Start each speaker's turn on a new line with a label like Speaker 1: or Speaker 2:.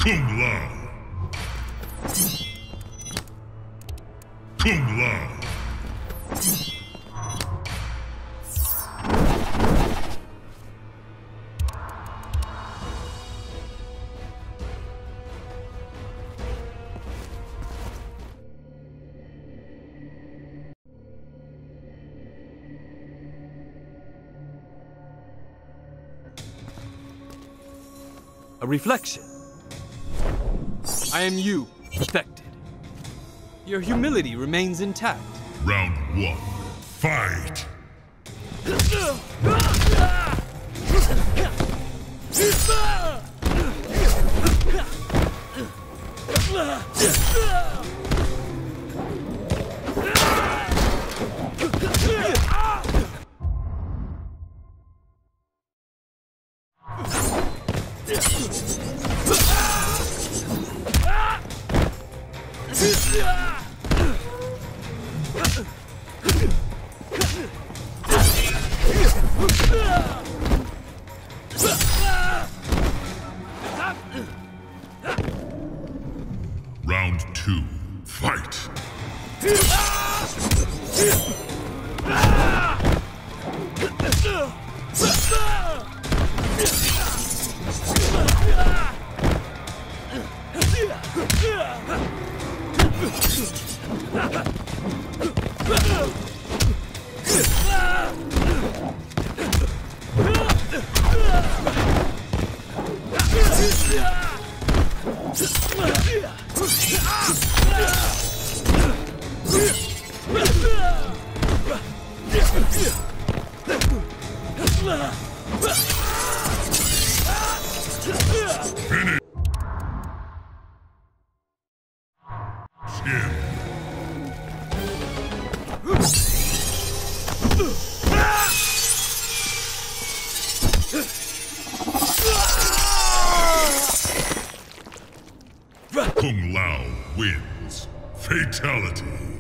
Speaker 1: Kung Lao. Kung Lao.
Speaker 2: A reflection. I am you, perfected. Your humility remains intact.
Speaker 1: Round 1. Fight! Round 2. Fight! Finish! Skin! Kung Lao wins. Fatality.